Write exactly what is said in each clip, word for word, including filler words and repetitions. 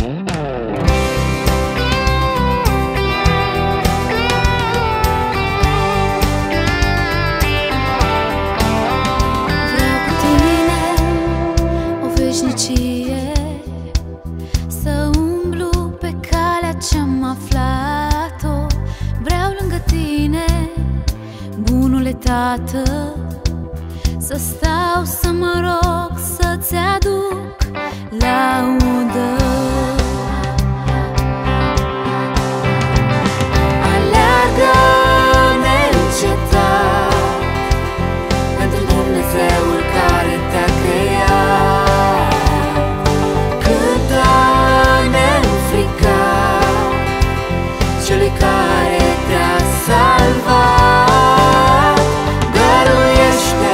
Să umblu pe calea ce-am aflat-o. Vreau lângă tine, bunule tată, să stau, să mă rog, să-ți aduc laudă. Aleargă neîncetat pentru Dumnezeul care te-a creat. Cântă neînfricat celui care te-a salvat. Dăruiește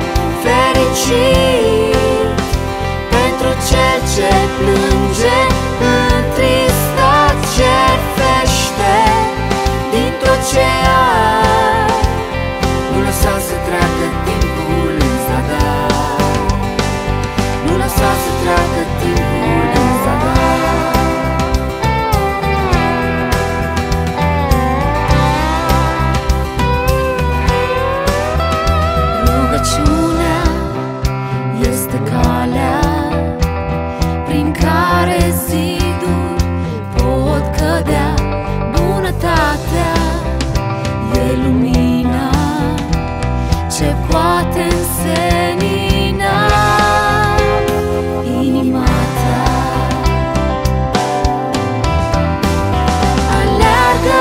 fericit pentru cel ce plânge, întristat, cerfește din tot ce ai. Nu lăsa să treacă timpul în zadar, nu lăsa să treacă timpul în zadar. Rugăciunea este calea prin care ziduri pot cădea. Bunătatea e lumina ce poate însenina inima ta. Aleargă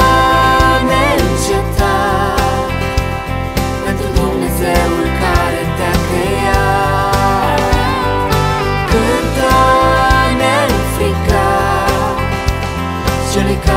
neîncetat pentru Dumnezeul care te-a creat. Cântă neînfricat celui care